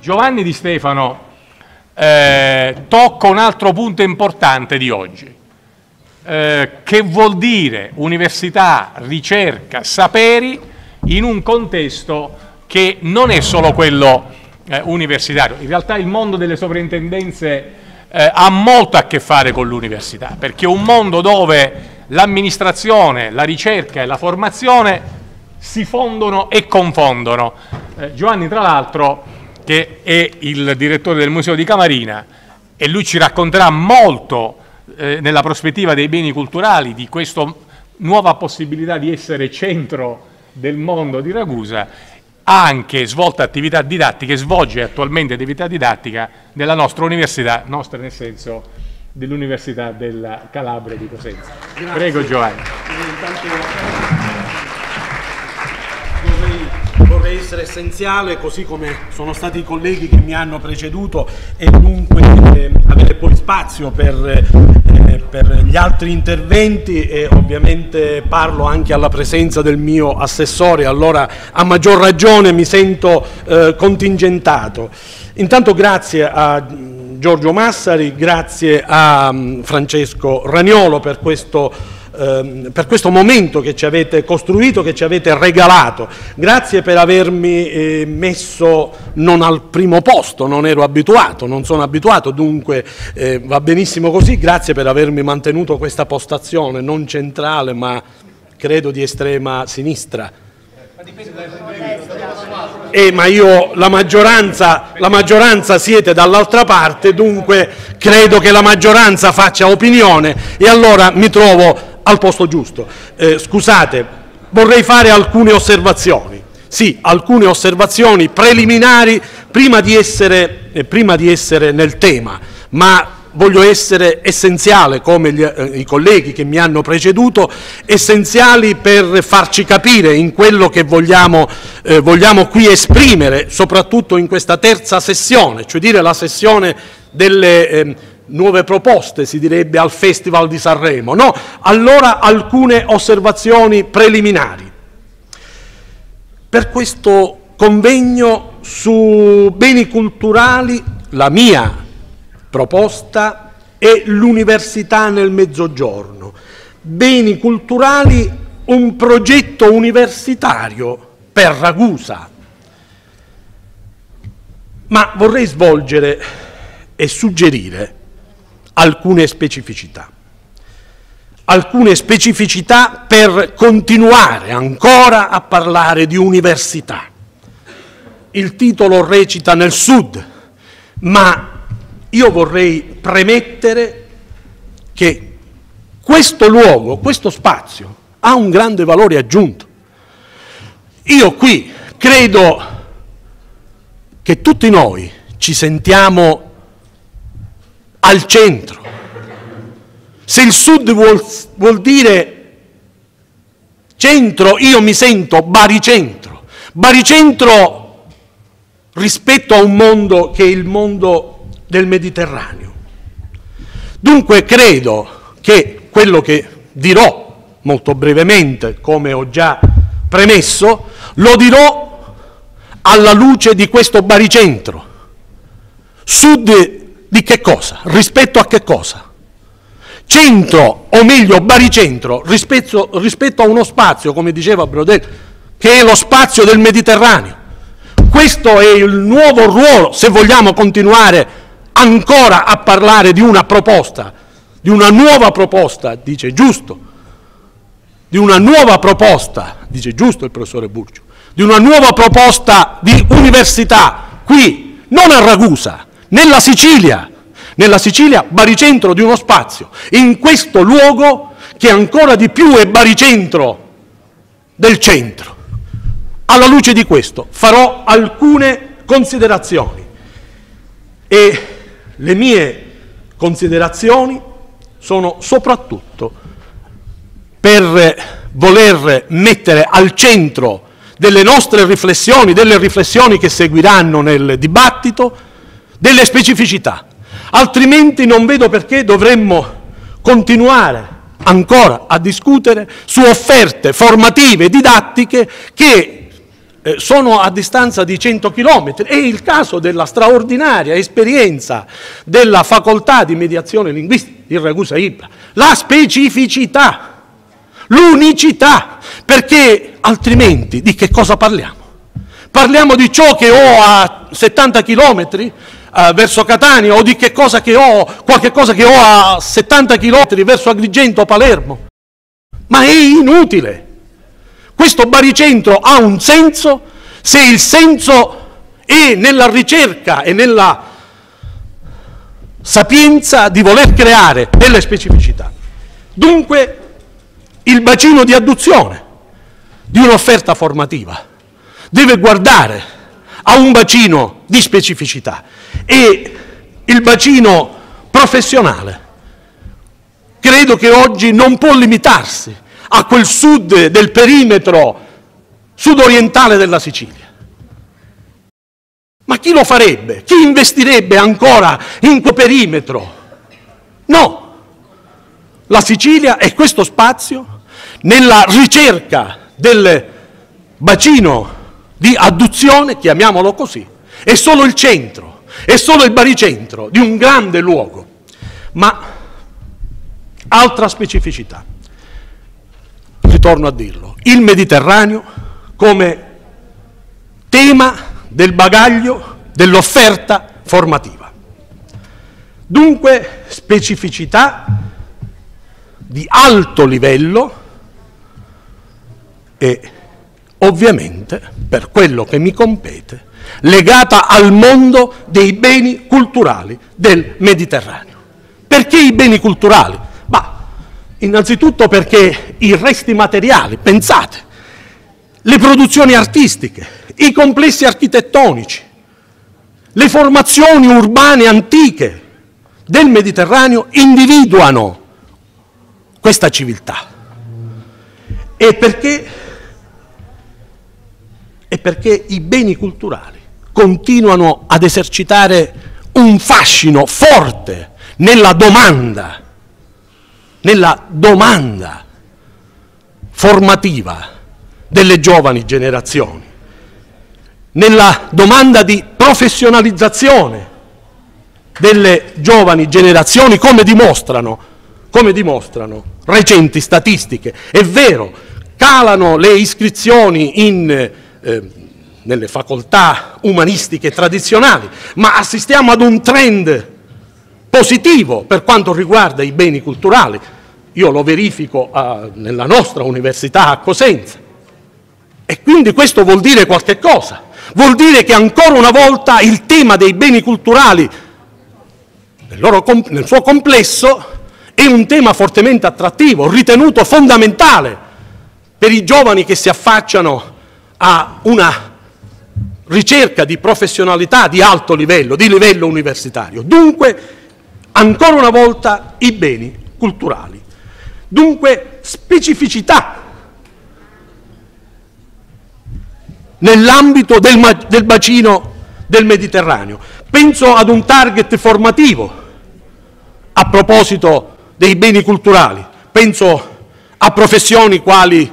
Giovanni Di Stefano tocca un altro punto importante di oggi. Che vuol dire università, ricerca, saperi in un contesto che non è solo quello universitario. In realtà il mondo delle sovrintendenze ha molto a che fare con l'università, perché è un mondo dove l'amministrazione, la ricerca e la formazione si fondono e confondono. Giovanni, tra l'altro, che è il direttore del Museo di Camarina, e lui ci racconterà molto nella prospettiva dei beni culturali di questa nuova possibilità di essere centro del mondo di Ragusa, ha anche svolto attività didattiche, svolge attualmente attività didattica nella nostra università, nostra nel senso dell'Università della Calabria di Cosenza. Grazie. Prego Giovanni. Vorrei essere essenziale, così come sono stati i colleghi che mi hanno preceduto, e dunque avere poi spazio per gli altri interventi, e ovviamente parlo anche alla presenza del mio assessore, allora a maggior ragione mi sento contingentato. Intanto grazie a Giorgio Massari, grazie a Francesco Raniolo per questo momento che ci avete costruito, che ci avete regalato. Grazie per avermi messo non al primo posto, non ero abituato, non sono abituato, dunque va benissimo così. Grazie per avermi mantenuto questa postazione non centrale, ma credo di estrema sinistra. Ma io, la maggioranza siete dall'altra parte, dunque credo che la maggioranza faccia opinione e allora mi trovo al posto giusto. Scusate, vorrei fare alcune osservazioni. Sì, alcune osservazioni preliminari prima di essere nel tema, ma voglio essere essenziale, come i colleghi che mi hanno preceduto, essenziali per farci capire in quello che vogliamo qui esprimere, soprattutto in questa terza sessione, cioè dire la sessione delle nuove proposte, si direbbe al Festival di Sanremo, no? Allora alcune osservazioni preliminari. Per questo convegno su beni culturali, la mia proposta è l'università nel Mezzogiorno. Beni culturali, un progetto universitario per Ragusa. Ma vorrei svolgere e suggerire alcune specificità per continuare ancora a parlare di università. Il titolo recita nel Sud, ma io vorrei premettere che questo luogo, questo spazio, ha un grande valore aggiunto. Io qui credo che tutti noi ci sentiamo al centro. Se il Sud vuol dire centro, io mi sento baricentro. Baricentro rispetto a un mondo che è il mondo del Mediterraneo. Dunque credo che quello che dirò molto brevemente, come ho già premesso, lo dirò alla luce di questo baricentro. Sud di che cosa? Rispetto a che cosa? Centro, o meglio baricentro, rispetto a uno spazio, come diceva Brodel, che è lo spazio del Mediterraneo. Questo è il nuovo ruolo, se vogliamo continuare ancora a parlare di una proposta, di una nuova proposta, dice giusto, di una nuova proposta, dice giusto il professore Burgio, di una nuova proposta di università qui, non a Ragusa, nella Sicilia, baricentro di uno spazio, in questo luogo che ancora di più è baricentro del centro. Alla luce di questo farò alcune considerazioni e le mie considerazioni sono soprattutto per voler mettere al centro delle nostre riflessioni, delle riflessioni che seguiranno nel dibattito, delle specificità. Altrimenti non vedo perché dovremmo continuare ancora a discutere su offerte formative, didattiche che sono a distanza di 100 chilometri. È il caso della straordinaria esperienza della facoltà di mediazione linguistica di Ragusa Ibra. La specificità, l'unicità, perché altrimenti di che cosa parliamo? Parliamo di ciò che ho a 70 chilometri verso Catania o di che cosa che ho, qualche cosa che ho a 70 chilometri verso Agrigento o Palermo? Ma è inutile. Questo baricentro ha un senso se il senso è nella ricerca e nella sapienza di voler creare delle specificità. Dunque il bacino di adduzione di un'offerta formativa deve guardare a un bacino di specificità e il bacino professionale credo che oggi non può limitarsi a quel sud del perimetro sudorientale della Sicilia. Ma chi lo farebbe? Chi investirebbe ancora in quel perimetro? No, la Sicilia è questo spazio nella ricerca del bacino di adduzione, chiamiamolo così, è solo il centro, è solo il baricentro di un grande luogo. Ma altra specificità, ritorno a dirlo, il Mediterraneo come tema del bagaglio dell'offerta formativa. Dunque specificità di alto livello e ovviamente, per quello che mi compete, legata al mondo dei beni culturali del Mediterraneo. Perché i beni culturali? Innanzitutto perché i resti materiali, pensate, le produzioni artistiche, i complessi architettonici, le formazioni urbane antiche del Mediterraneo individuano questa civiltà. E perché i beni culturali continuano ad esercitare un fascino forte nella domanda formativa delle giovani generazioni, nella domanda di professionalizzazione delle giovani generazioni, come dimostrano recenti statistiche. È vero, calano le iscrizioni nelle facoltà umanistiche tradizionali, ma assistiamo ad un trend positivo per quanto riguarda i beni culturali. Io lo verifico nella nostra università a Cosenza. E quindi questo vuol dire qualche cosa. Vuol dire che ancora una volta il tema dei beni culturali nel suo complesso è un tema fortemente attrattivo, ritenuto fondamentale per i giovani che si affacciano a una ricerca di professionalità di alto livello, di livello universitario. Dunque, ancora una volta, i beni culturali. Dunque, specificità nell'ambito del bacino del Mediterraneo. Penso ad un target formativo a proposito dei beni culturali. Penso a professioni quali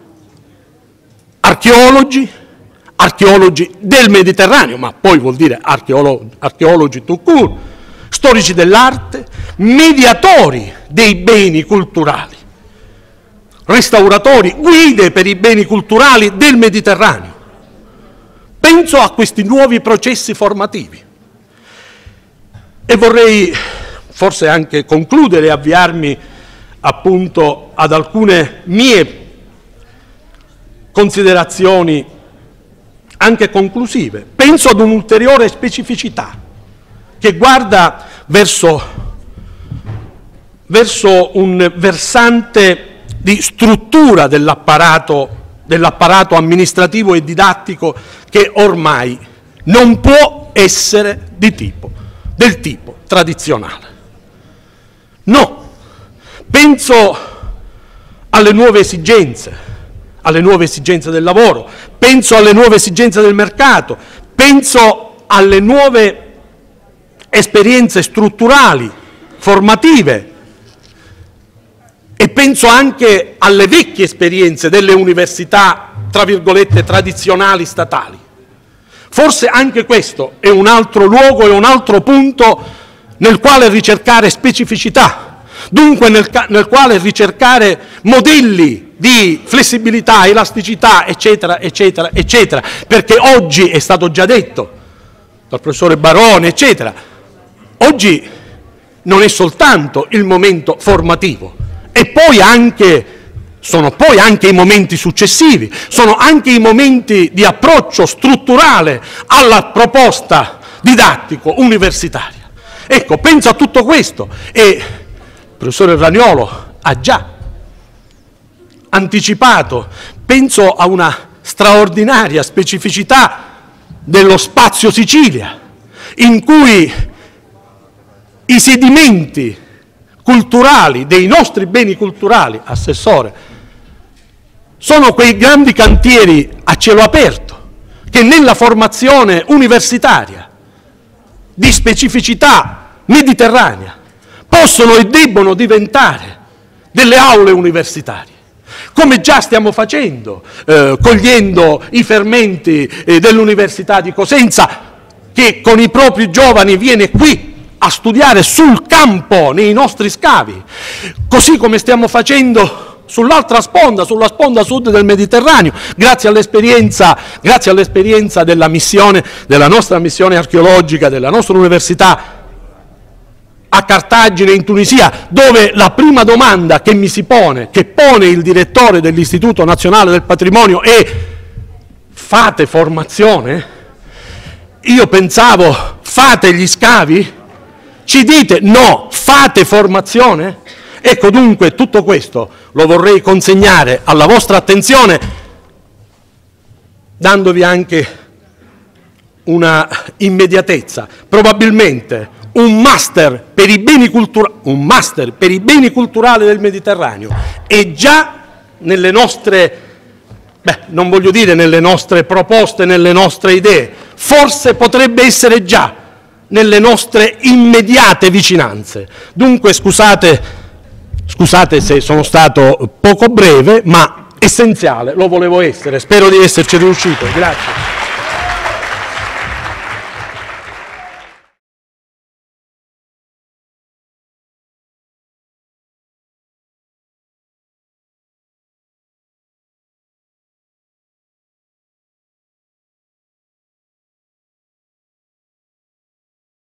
archeologi del Mediterraneo, ma poi vuol dire archeologi tout court, storici dell'arte, mediatori dei beni culturali, restauratori, guide per i beni culturali del Mediterraneo. Penso a questi nuovi processi formativi e vorrei forse anche concludere e avviarmi appunto ad alcune mie considerazioni anche conclusive. Penso ad un'ulteriore specificità che guarda verso un versante di struttura dell'apparato amministrativo e didattico che ormai non può essere del tipo tradizionale. No, penso alle nuove esigenze del lavoro, penso alle nuove esigenze del mercato, penso alle nuove esperienze strutturali, formative, e penso anche alle vecchie esperienze delle università tra virgolette, tradizionali statali. Forse anche questo è un altro luogo e un altro punto nel quale ricercare specificità, dunque nel quale ricercare modelli di flessibilità, elasticità, eccetera, eccetera, eccetera, perché oggi, è stato già detto dal professore Barone, eccetera, oggi non è soltanto il momento formativo, e poi sono poi anche i momenti successivi, sono anche i momenti di approccio strutturale alla proposta didattico-universitaria. Ecco, penso a tutto questo e il professore Raniolo ha già anticipato, penso a una straordinaria specificità dello spazio Sicilia, in cui i sedimenti culturali dei nostri beni culturali, Assessore, sono quei grandi cantieri a cielo aperto che nella formazione universitaria di specificità mediterranea possono e debbono diventare delle aule universitarie, come già stiamo facendo, cogliendo i fermenti dell'Università di Cosenza, che con i propri giovani viene qui a studiare sul campo, nei nostri scavi, così come stiamo facendo sull'altra sponda, sulla sponda sud del Mediterraneo, grazie all'esperienza della nostra missione archeologica, della nostra università a Cartagine in Tunisia, dove la prima domanda che pone il direttore dell'Istituto Nazionale del Patrimonio è: fate formazione? Io pensavo, fate gli scavi? Ci dite no, fate formazione? Ecco, dunque tutto questo lo vorrei consegnare alla vostra attenzione, dandovi anche una immediatezza. Probabilmente un master per i beni culturali del Mediterraneo è già nelle nostre, non voglio dire nelle nostre proposte, nelle nostre idee, forse potrebbe essere già nelle nostre immediate vicinanze. Dunque scusate se sono stato poco breve, ma essenziale lo volevo essere. Spero di esserci riuscito. Grazie.